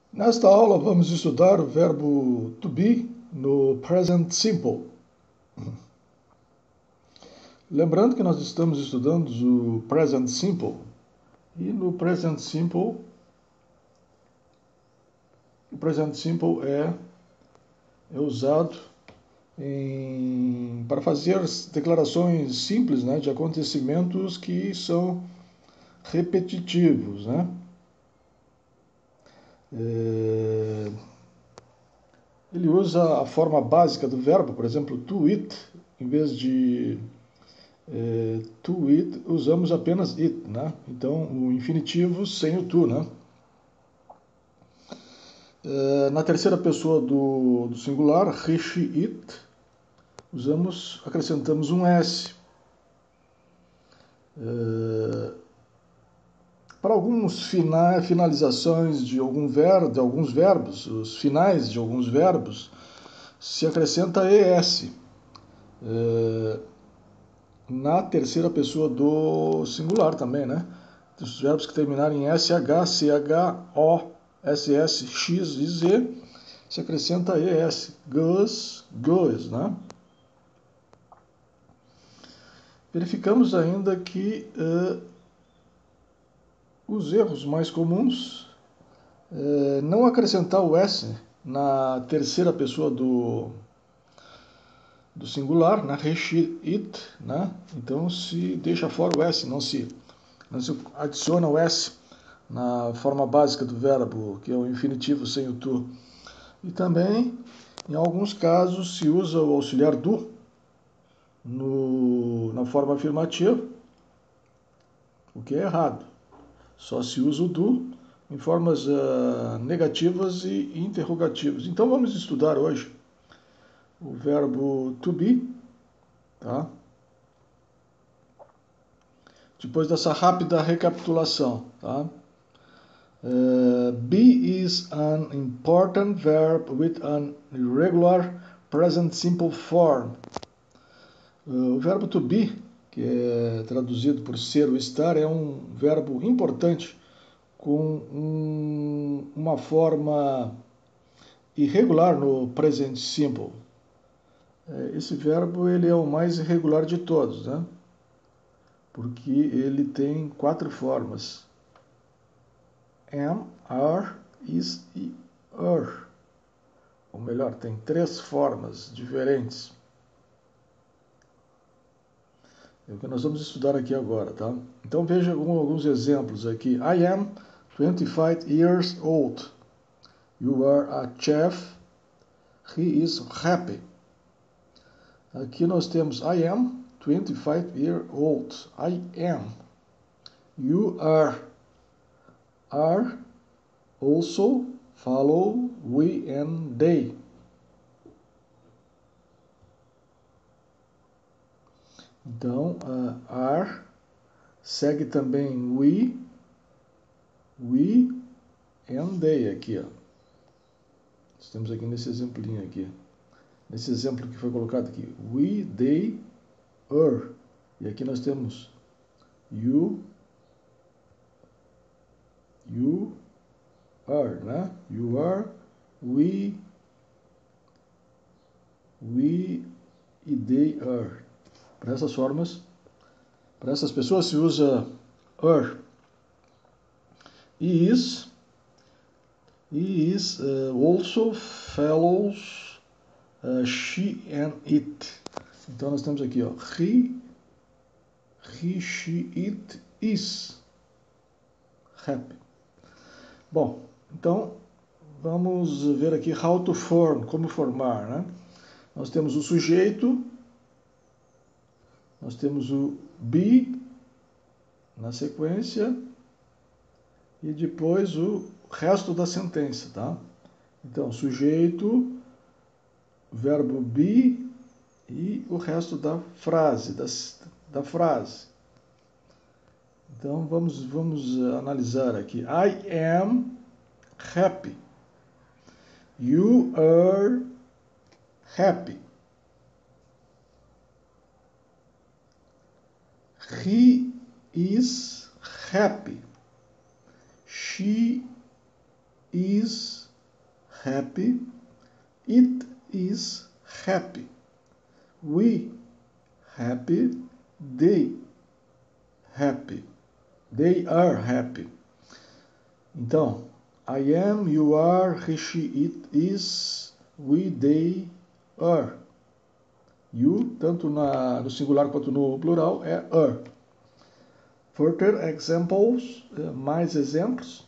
Nesta aula vamos estudar o verbo to be no present simple. Lembrando que nós estamos estudando o present simple. E no present simple, o present simple é usado para fazer declarações simples, de acontecimentos que são repetitivos, Ele usa a forma básica do verbo, por exemplo, to eat, em vez de to eat, usamos apenas it, Então, o infinitivo sem o to, Na terceira pessoa do singular, he, she, it, acrescentamos um S. Para algumas finalizações de alguns verbos, os finais de alguns verbos, se acrescenta ES. Na terceira pessoa do singular também, Os verbos que terminarem em SH, CH, O, SS, X e Z, se acrescenta ES. Goes, goes, Verificamos ainda que os erros mais comuns não acrescentar o S na terceira pessoa do singular, he, she, it, Então se deixa fora o S, não se adiciona o S na forma básica do verbo, que é o infinitivo sem o to. E também, em alguns casos, se usa o auxiliar do na forma afirmativa, o que é errado. Só se usa o do em formas negativas e interrogativas. Então vamos estudar hoje o verbo to be, Depois dessa rápida recapitulação, be is an important verb with an irregular present simple form. O verbo to be, que é traduzido por ser ou estar, é um verbo importante com uma forma irregular no present simple. Esse verbo ele é o mais irregular de todos, Porque ele tem 4 formas: am, are, is e are. Ou melhor, tem 3 formas diferentes. É o que nós vamos estudar aqui agora, Então veja alguns exemplos aqui. I am 25 years old. You are a chef. He is happy. Aqui nós temos I am 25 years old. I am. You are. Are also, follow, we and they. Então, are segue também we and they aqui, Nós temos aqui nesse exemplinho aqui. Nesse exemplo que foi colocado aqui. We, they, are. E aqui nós temos you are, You are, we e they are. Para essas formas, para essas pessoas se usa are. He is also, follows, she and it. Então nós temos aqui, he, she, it is happy. Bom, então vamos ver aqui how to form, como formar, Nós temos o sujeito, nós temos o be na sequência e depois o resto da sentença, Então, sujeito, verbo be e o resto da frase, da frase. Então, vamos analisar aqui. I am happy. You are happy. He is happy. She is happy. It is happy. We happy. They happy. They are happy. Então, I am, you are, he, she, it is, we, they are. You, tanto no singular quanto no plural, é are. Further examples, mais exemplos.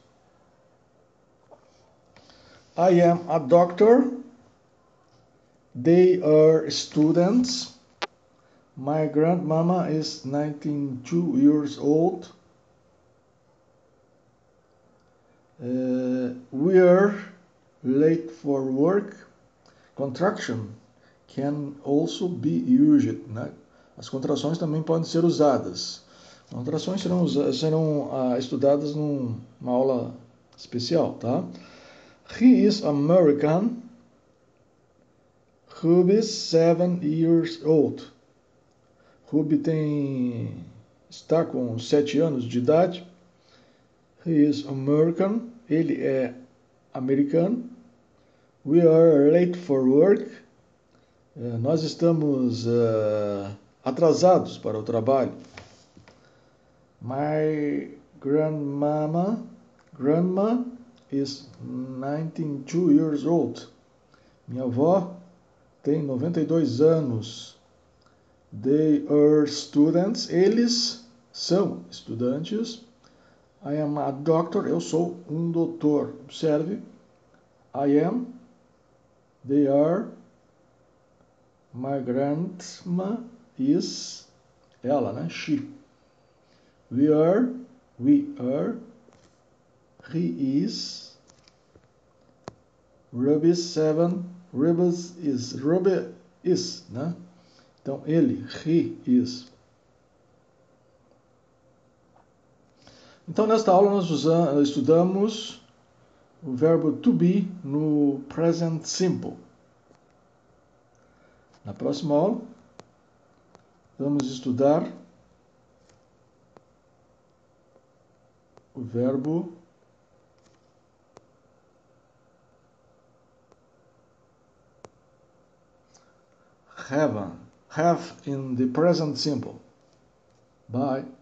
I am a doctor. They are students. My grandmama is 92 years old. We are late for work. Contraction can also be used, né? As contrações também podem ser usadas. Contrações serão estudadas numa aula especial, tá? He is American. Ruby is 7 years old. Ruby está com 7 anos de idade. He is American. Ele é americano. We are late for work. Nós estamos atrasados para o trabalho. My grandma is 92 years old. Minha avó tem 92 anos. They are students. Eles são estudantes. I am a doctor. Eu sou um doutor. Observe. I am. They are. My grandma is. Ela, né? She. We are. He is. Ruby is 7. Ruby is, né? Então, ele, he is. Então, nesta aula nós estudamos o verbo to be no present simple. Na próxima aula, vamos estudar o verbo have in the present simple. Bye.